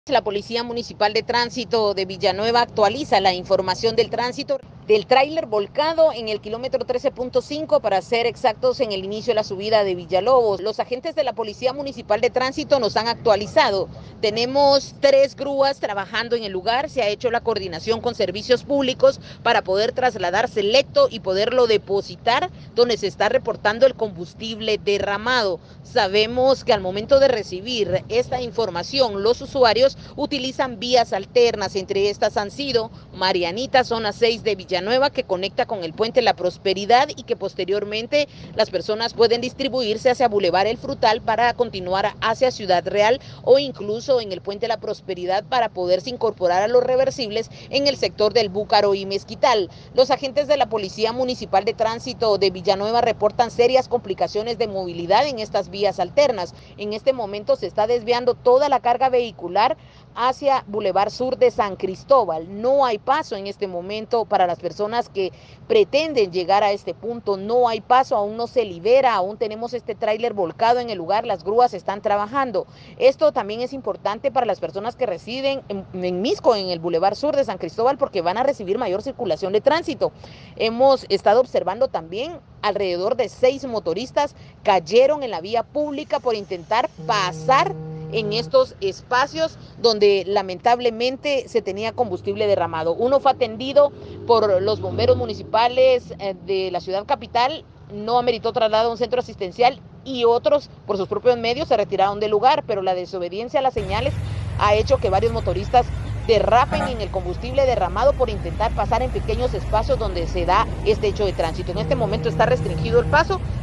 La Policía Municipal de Tránsito de Villanueva actualiza la información del tránsito del tráiler volcado en el kilómetro 13.5, para ser exactos, en el inicio de la subida de Villalobos. Los agentes de la Policía Municipal de Tránsito nos han actualizado. Tenemos 3 grúas trabajando en el lugar. Se ha hecho la coordinación con servicios públicos para poder trasladar selecto y poderlo depositar donde se está reportando el combustible derramado. Sabemos que al momento de recibir esta información, los usuarios utilizan vías alternas. Entre estas han sido Marianita, zona 6 de Villanueva, que conecta con el puente La Prosperidad, y que posteriormente las personas pueden distribuirse hacia Boulevard El Frutal para continuar hacia Ciudad Real, o incluso en el puente La Prosperidad para poderse incorporar a los reversibles en el sector del Búcaro y Mezquital. Los agentes de la Policía Municipal de Tránsito de Villanueva reportan serias complicaciones de movilidad en estas vías alternas. En este momento se está desviando toda la carga vehicular hacia Boulevard Sur de San Cristóbal. No hay paso en este momento para las personas que pretenden llegar a este punto. No hay paso, aún no se libera, aún tenemos este tráiler volcado en el lugar, las grúas están trabajando. Esto también es importante para las personas que residen en Misco, en el Boulevard Sur de San Cristóbal, porque van a recibir mayor circulación de tránsito. Hemos estado observando también alrededor de 6 motoristas cayeron en la vía pública por intentar pasar en estos espacios donde lamentablemente se tenía combustible derramado. Uno fue atendido por los bomberos municipales de la ciudad capital, no ameritó traslado a un centro asistencial, y otros por sus propios medios se retiraron del lugar, pero la desobediencia a las señales ha hecho que varios motoristas derrapen en el combustible derramado por intentar pasar en pequeños espacios donde se da este hecho de tránsito. En este momento está restringido el paso